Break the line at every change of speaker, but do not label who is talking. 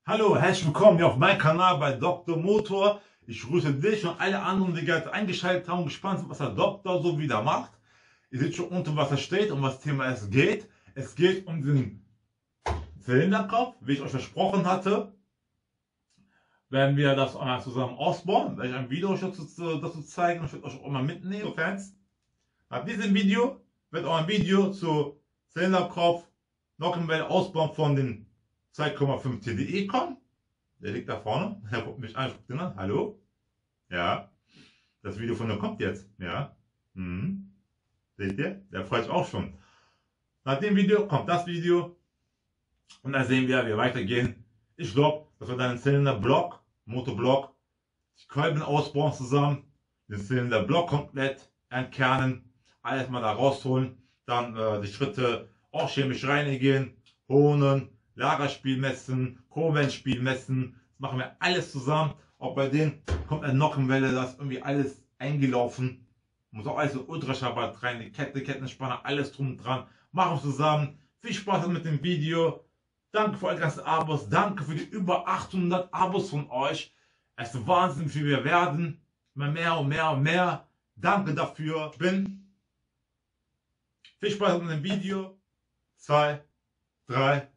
Hallo, herzlich willkommen hier auf meinem Kanal bei Dr. Motor. Ich grüße dich und alle anderen, die gerade eingeschaltet haben und gespannt sind, was der Doktor so wieder macht. Ihr seht schon unten, was da steht und was Thema es geht. Es geht um den Zylinderkopf, wie ich euch versprochen hatte. Werden wir das einmal zusammen ausbauen, werde ich ein Video dazu zeigen und ich werde euch auch mal mitnehmen, so Fans. Nach diesem Video wird auch ein Video zu Zylinderkopf, Nockenwelle ausbauen von den 2,5 TDI kommen. Der liegt da vorne. Er guckt mich an, ich gucke den an. Hallo? Ja. Das Video von der kommt jetzt. Ja. Seht ihr? Der freut sich auch schon. Nach dem Video kommt das Video. Und dann sehen wir, wie wir weitergehen. Ich glaube, dass wir dann den Zylinderblock, Motorblock, die Kolben ausbauen zusammen, den Zylinderblock komplett entkernen, alles mal da rausholen, dann die Schritte auch chemisch reinigen, holen, Lagerspiel messen, Kurvenspiel messen, das machen wir alles zusammen. Auch bei denen kommt eine Nockenwelle, das ist irgendwie alles eingelaufen. Muss auch alles so Ultraschallbad rein, die Kette, Kettenspanner, alles drum und dran. Machen wir zusammen. Viel Spaß mit dem Video. Danke für eure ganzen Abos. Danke für die über 800 Abos von euch. Es ist Wahnsinn, wie wir werden. Immer mehr und mehr und mehr. Danke dafür. Viel Spaß mit dem Video. 2, 3.